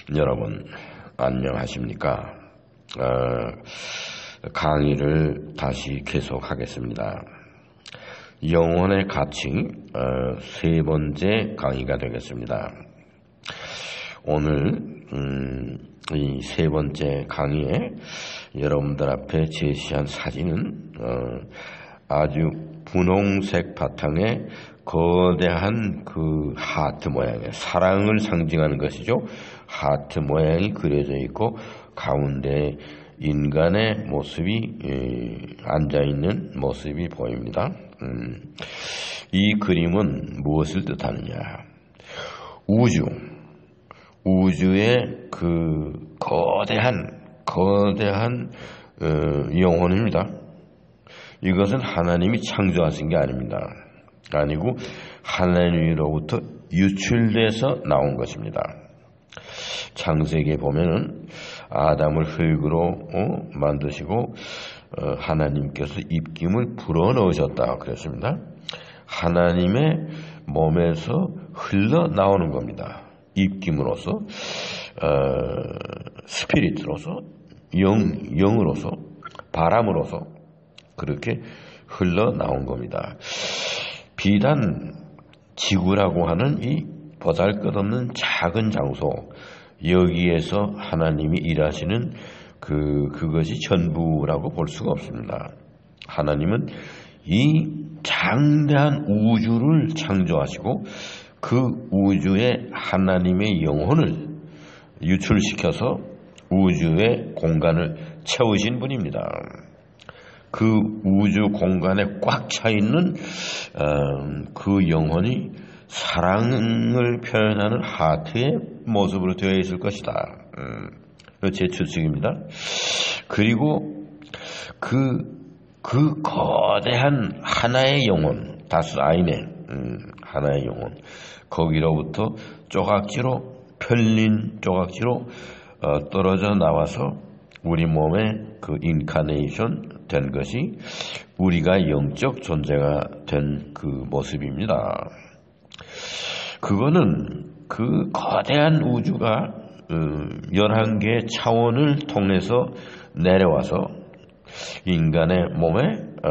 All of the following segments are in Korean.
여러분 안녕하십니까? 강의를 다시 계속하겠습니다. 영혼의 가치 세 번째 강의가 되겠습니다. 오늘 이 세 번째 강의에 여러분들 앞에 제시한 사진은 아주 분홍색 바탕에 거대한 그 하트 모양의 사랑을 상징하는 것이죠. 하트 모양이 그려져 있고 가운데 인간의 모습이 앉아있는 모습이 보입니다. 이 그림은 무엇을 뜻하느냐? 우주의 그 거대한 영혼입니다. 이것은 하나님이 창조하신 게 아닙니다. 아니고 하나님으로부터 유출돼서 나온 것입니다. 창세기에 보면은 아담을 흙으로 만드시고 하나님께서 입김을 불어넣으셨다 그랬습니다. 하나님의 몸에서 흘러나오는 겁니다. 입김으로서 스피릿으로서 영으로서 바람으로서 그렇게 흘러나온 겁니다. 비단 지구라고 하는 이 보잘것없는 작은 장소, 여기에서 하나님이 일하시는 그것이 전부라고 볼 수가 없습니다. 하나님은 이 장대한 우주를 창조하시고 그 우주에 하나님의 영혼을 유출시켜서 우주의 공간을 채우신 분입니다. 그 우주 공간에 꽉 차 있는 그 영혼이 사랑을 표현하는 하트의 모습으로 되어 있을 것이다. 제 추측입니다. 그리고 그 거대한 하나의 영혼, 다스 아인의 하나의 영혼, 거기로부터 편린 조각지로 떨어져 나와서 우리 몸에 그 인카네이션 된 것이 우리가 영적 존재가 된 그 모습입니다. 그거는 그 거대한 우주가 11개의 차원을 통해서 내려와서 인간의 몸에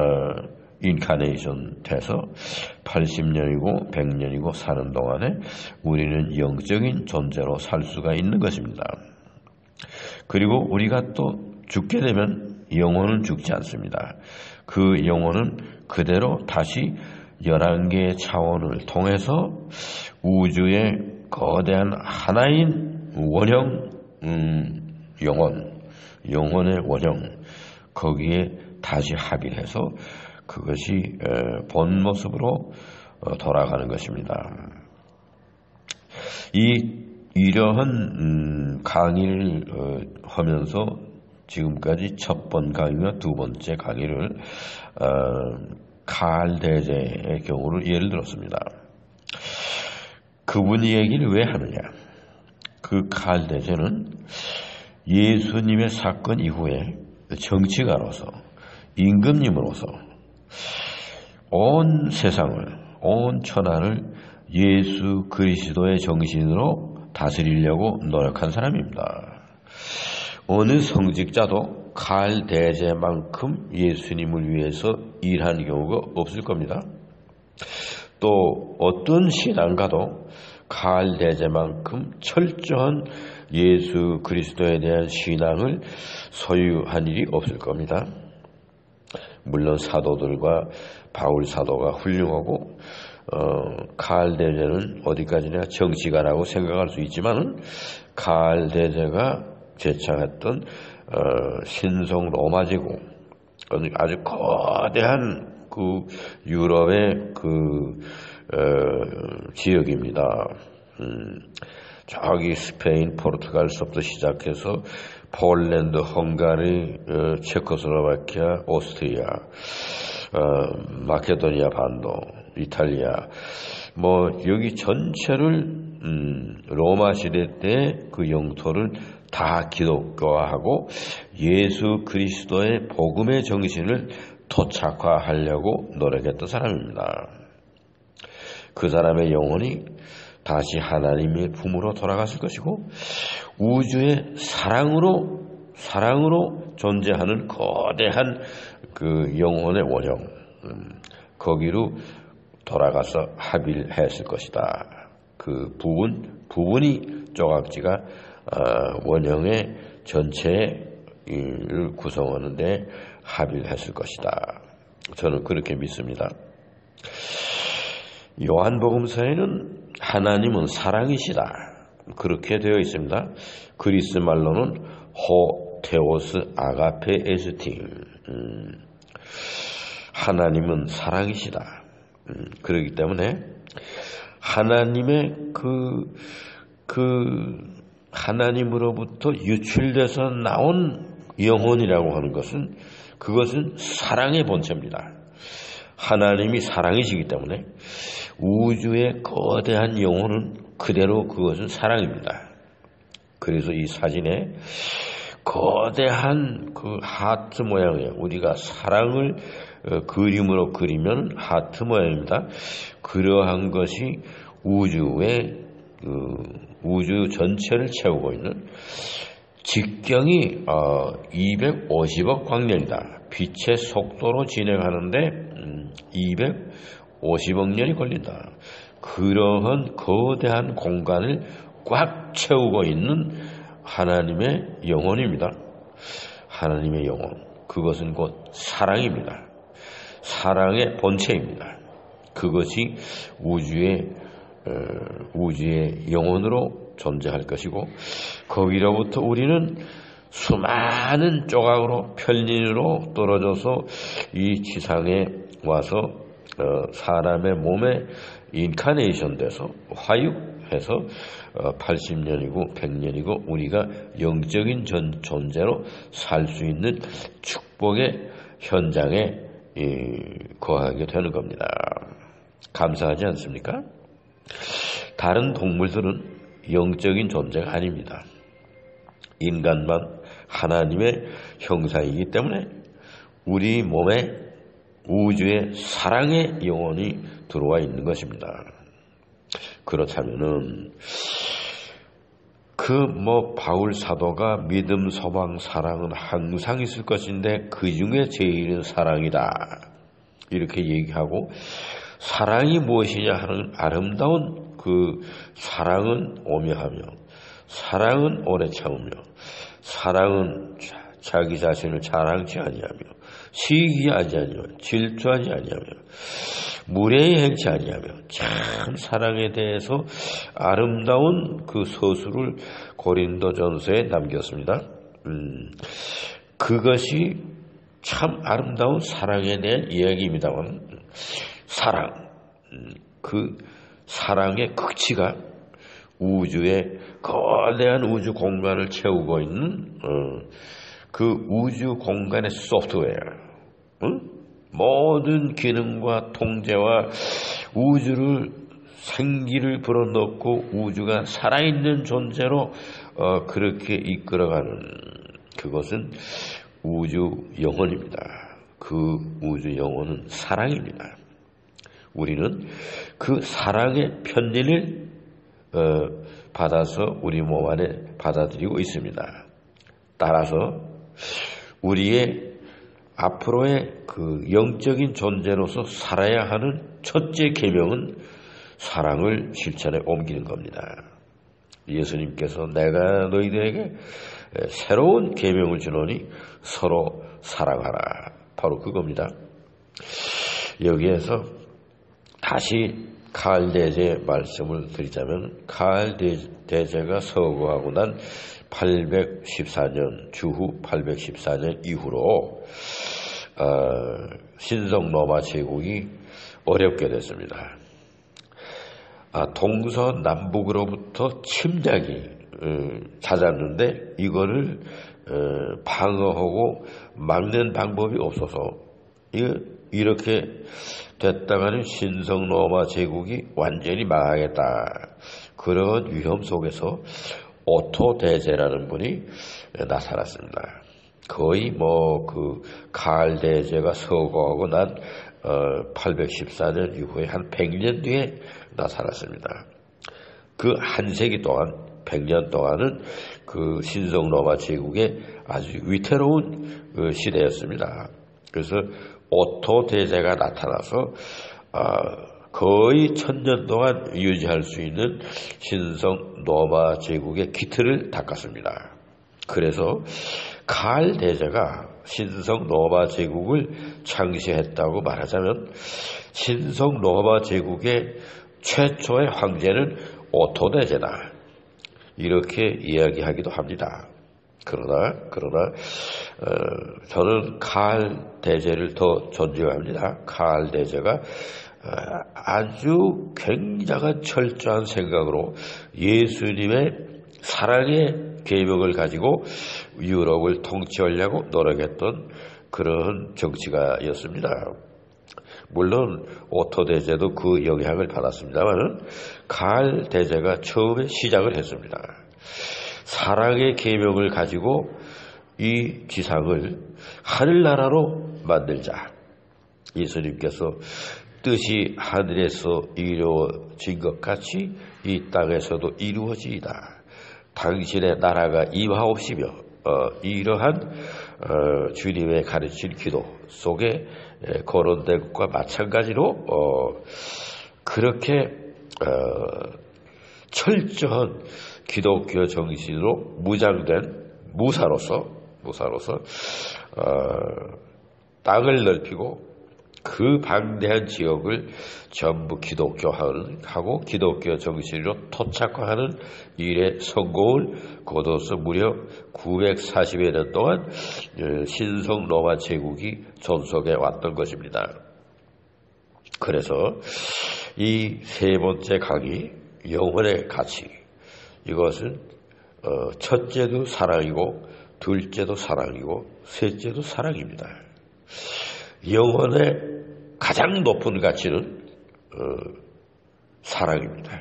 인카네이션 돼서 80년이고 100년이고 사는 동안에 우리는 영적인 존재로 살 수가 있는 것입니다. 그리고 우리가 또 죽게 되면 영혼은 죽지 않습니다. 그 영혼은 그대로 다시 11개의 차원을 통해서 우주의 거대한 하나인 원형 영혼의 원형 거기에 다시 합의해서 그것이 본 모습으로 돌아가는 것입니다. 이러한 강의를 하면서 지금까지 첫 번 강의와 두 번째 강의를 칼 대제의 경우를 예를 들었습니다. 그분 얘기를 왜 하느냐? 그 칼 대제는 예수님의 사건 이후에 정치가로서 임금님으로서 온 세상을 온 천하를 예수 그리스도의 정신으로 다스리려고 노력한 사람입니다. 어느 성직자도 칼 대제만큼 예수님을 위해서 일한 경우가 없을 겁니다. 또 어떤 신앙가도 칼 대제만큼 철저한 예수 그리스도에 대한 신앙을 소유한 일이 없을 겁니다. 물론 사도들과 바울 사도가 훌륭하고 칼 대제는 어디까지나 정치가라고 생각할 수 있지만은 칼 대제가 제창했던 신성 로마제국 아주 거대한 그 유럽의 그 지역입니다. 저기 스페인, 포르투갈서부터 시작해서 폴란드, 헝가리, 체코슬로바키아, 오스트리아, 마케도니아 반도, 이탈리아, 여기 전체를 로마 시대 때 그 영토를 다 기독교화하고 예수 그리스도의 복음의 정신을 토착화하려고 노력했던 사람입니다. 그 사람의 영혼이 다시 하나님의 품으로 돌아갔을 것이고 우주의 사랑으로 존재하는 거대한 그 영혼의 원형 거기로 돌아가서 합일했을 것이다. 그 부분이 조각지가 원형의 전체를 구성하는데 합일했을 것이다. 저는 그렇게 믿습니다. 요한복음서에는 하나님은 사랑이시다. 그렇게 되어 있습니다. 그리스 말로는 호테오스 아가페 에스팅. 하나님은 사랑이시다. 그렇기 때문에 하나님의 하나님으로부터 유출돼서 나온 영혼이라고 하는 것은 그것은 사랑의 본체입니다. 하나님이 사랑이시기 때문에 우주의 거대한 영혼은 그대로 그것은 사랑입니다. 그래서 이 사진에 거대한 그 하트 모양의 우리가 사랑을 그림으로 그리면 하트 모양입니다. 그러한 것이 우주의 우주 전체를 채우고 있는 직경이 250억 광년이다. 빛의 속도로 진행하는데 250억 년이 걸린다. 그러한 거대한 공간을 꽉 채우고 있는 하나님의 영혼입니다. 하나님의 영혼. 그것은 곧 사랑입니다. 사랑의 본체입니다. 그것이 우주의 영혼으로 존재할 것이고 거기로부터 우리는 수많은 조각으로 편린으로 떨어져서 이 지상에 와서 사람의 몸에 인카네이션 돼서 화육해서 80년이고 100년이고 우리가 영적인 존재로 살 수 있는 축복의 현장에 거하게 되는 겁니다. 감사하지 않습니까? 다른 동물들은 영적인 존재가 아닙니다. 인간만 하나님의 형상이기 때문에 우리 몸에 우주의 사랑의 영혼이 들어와 있는 것입니다. 그렇다면은 바울 사도가 믿음, 소망, 사랑은 항상 있을 것인데 그 중에 제일은 사랑이다. 이렇게 얘기하고 사랑이 무엇이냐 하는 아름다운 그 사랑은 오묘하며 사랑은 오래 참으며 사랑은 자기 자신을 자랑치 아니하며 시기하지 아니하며 질투하지 아니하며 무례히 행치 아니하며 참 사랑에 대해서 아름다운 그 서술을 고린도전서에 남겼습니다. 그것이 참 아름다운 사랑에 대한 이야기입니다만 사랑, 그 사랑의 극치가 우주의 거대한 우주 공간을 채우고 있는 그 우주 공간의 소프트웨어, 모든 기능과 통제와 우주를 생기를 불어넣고 우주가 살아있는 존재로 그렇게 이끌어가는 그것은 우주 영혼입니다. 그 우주 영혼은 사랑입니다. 우리는 그 사랑의 편리를 받아서 우리 몸 안에 받아들이고 있습니다. 따라서 우리의 앞으로의 그 영적인 존재로서 살아야 하는 첫째 계명은 사랑을 실천에 옮기는 겁니다. 예수님께서 내가 너희들에게 새로운 계명을 주노니 서로 사랑하라. 바로 그겁니다. 여기에서 다시 카을 대제 말씀을 드리자면 카을 대제가 서거하고 난 814년 주후 814년 이후로 신성 로마 제국이 어렵게 됐습니다. 동서남북으로부터 침략이 잦았는데 이거를 방어하고 막는 방법이 없어서 이렇게 됐다가는 신성 로마 제국이 완전히 망하겠다. 그런 위험 속에서 오토 대제라는 분이 나타났습니다. 거의 그 카을 대제가 서거하고 난 814년 이후에 한 100년 뒤에 나타났습니다. 그 한 세기 동안 100년 동안은 그 신성 로마 제국의 아주 위태로운 그 시대였습니다. 그래서 오토 대제가 나타나서 거의 1000년 동안 유지할 수 있는 신성 로마 제국의 기틀을 닦았습니다. 그래서 칼 대제가 신성 로마 제국을 창시했다고 말하자면 신성 로마 제국의 최초의 황제는 오토 대제다, 이렇게 이야기하기도 합니다. 그러나 저는 칼 대제를 더 존중합니다. 칼 대제가 아주 굉장한 철저한 생각으로 예수님의 사랑의 계명을 가지고 유럽을 통치하려고 노력했던 그런 정치가였습니다. 물론 오토 대제도 그 영향을 받았습니다만 칼 대제가 처음에 시작을 했습니다. 사랑의 계명을 가지고 이 지상을 하늘나라로 만들자. 예수님께서 뜻이 하늘에서 이루어진 것 같이 이 땅에서도 이루어지이다. 당신의 나라가 임하옵시며, 이러한 주님의 가르친 기도 속에 거론된 것과 마찬가지로 그렇게 철저한 기독교 정신으로 무장된 무사로서 땅을 넓히고 그 방대한 지역을 전부 기독교화하고 기독교 정신으로 토착화하는 일에 성공을 거둬서 무려 940여 년 동안 신성 로마 제국이 존속해 왔던 것입니다. 그래서 이 세 번째 강의, 영혼의 가치, 이것은 첫째도 사랑이고 둘째도 사랑이고 셋째도 사랑입니다. 영혼의 가장 높은 가치는 사랑입니다.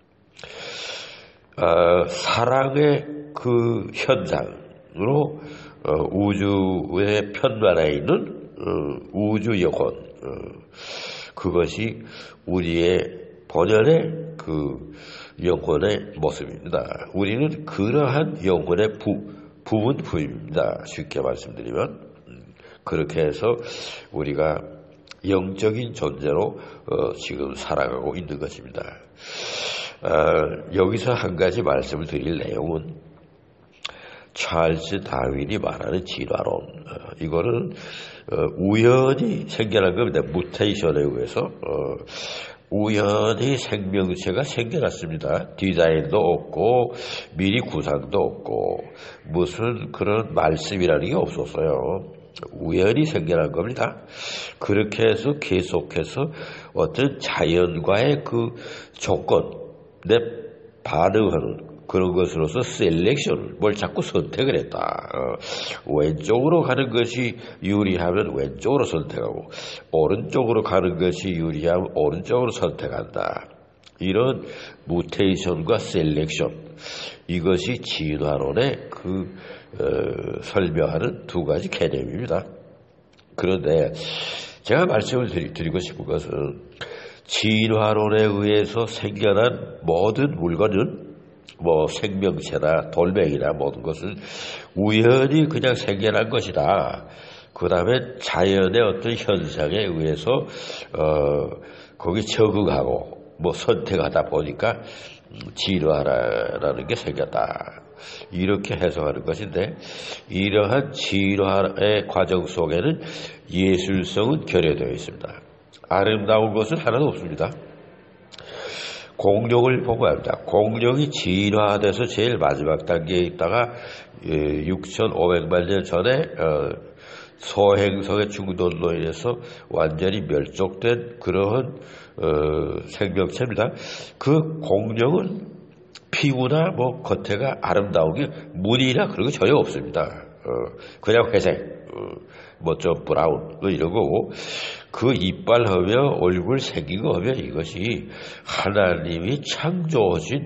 사랑의 그 현장으로 우주의 편만에 있는 우주 영혼, 그것이 우리의 본연의 그 영혼의 모습입니다. 우리는 그러한 영혼의 부분입니다. 쉽게 말씀드리면 그렇게 해서 우리가 영적인 존재로 지금 살아가고 있는 것입니다. 여기서 한 가지 말씀을 드릴 내용은 찰스 다윈이 말하는 진화론, 이거는 우연히 생겨난 겁니다. 무테이션에 의해서 우연히 생명체가 생겨났습니다. 디자인도 없고 미리 구상도 없고 무슨 그런 말씀이라는 게 없었어요. 우연히 생겨난 겁니다. 그렇게 해서 계속해서 어떤 자연과의 그 조건에 반응하는 그런 것으로서 셀렉션, 뭘 자꾸 선택을 했다. 왼쪽으로 가는 것이 유리하면 왼쪽으로 선택하고 오른쪽으로 가는 것이 유리하면 오른쪽으로 선택한다. 이런 무테이션과 셀렉션, 이것이 진화론의 그 설명하는 두 가지 개념입니다. 그런데 제가 말씀을 드리고 싶은 것은 진화론에 의해서 생겨난 모든 물건은 뭐 생명체나 돌멩이나 모든 것은 우연히 그냥 생겨난 것이다. 그 다음에 자연의 어떤 현상에 의해서 거기 적응하고 뭐 선택하다 보니까 진화라는 게 생겼다. 이렇게 해석하는 것인데, 이러한 진화의 과정 속에는 예술성은 결여되어 있습니다. 아름다운 것은 하나도 없습니다. 공룡을 보고 합니다. 공룡이 진화돼서 제일 마지막 단계에 있다가 6,500만 년 전에 소행성의 충돌로 인해서 완전히 멸종된 그러한 생명체입니다. 그 공룡은 피부나 뭐 겉에가 아름다운 게 무늬나 그런 거 전혀 없습니다. 그냥 회색, 뭐 좀 브라운 이런 거고, 그 이빨 하며 얼굴 생긴 거 하며 이것이 하나님이 창조하신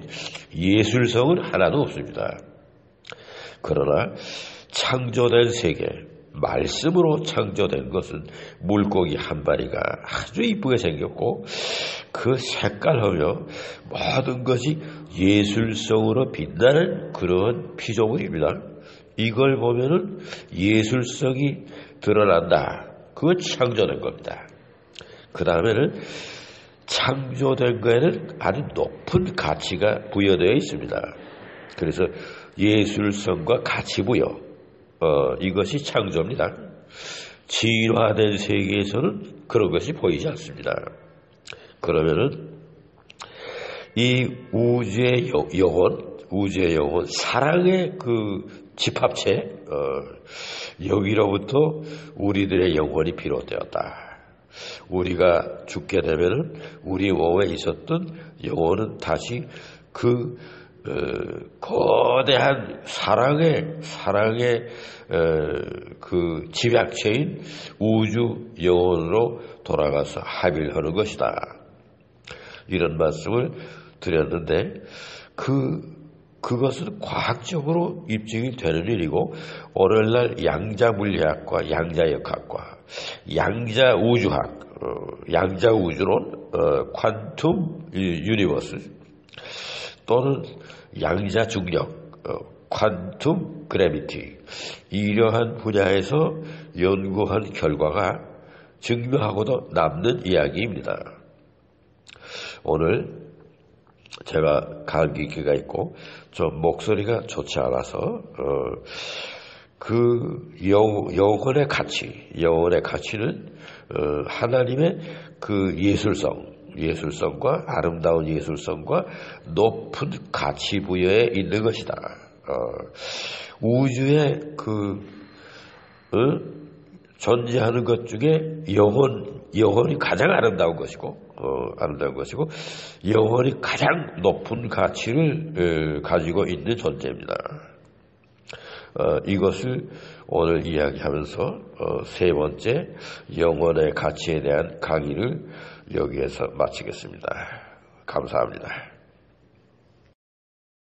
예술성은 하나도 없습니다. 그러나 창조된 세계, 말씀으로 창조된 것은 물고기 한 마리가 아주 이쁘게 생겼고 그 색깔하며 모든 것이 예술성으로 빛나는 그런 피조물입니다. 이걸 보면은 예술성이 드러난다. 그거 창조된 겁니다. 그 다음에는 창조된 거에는 아주 높은 가치가 부여되어 있습니다. 그래서 예술성과 가치 부여, 이것이 창조입니다. 진화된 세계에서는 그런 것이 보이지 않습니다. 그러면은 이 우주의 영혼, 사랑의 그 집합체, 여기로부터 우리들의 영혼이 비롯되었다. 우리가 죽게 되면은 우리 몸에 있었던 영혼은 다시 그 거대한 사랑의 그 집약체인 우주 영혼으로 돌아가서 합일하는 것이다. 이런 말씀을 드렸는데 그것은 과학적으로 입증이 되는 일이고 오늘날 양자물리학과 양자역학과 양자우주학, 양자우주론, 퀀텀 유니버스 또는 양자중력, 퀀텀 그래비티 이러한 분야에서 연구한 결과가 증명하고도 남는 이야기입니다. 오늘 제가 감기기가 있고 좀 목소리가 좋지 않아서 그 영혼의 가치는 하나님의 그 예술성과 아름다운 예술성과 높은 가치 부여에 있는 것이다. 우주의 존재하는 것 중에 영혼이 가장 아름다운 것이고 영혼이 가장 높은 가치를 가지고 있는 존재입니다. 이것을 오늘 이야기하면서 세 번째 영혼의 가치에 대한 강의를 여기에서 마치겠습니다. 감사합니다.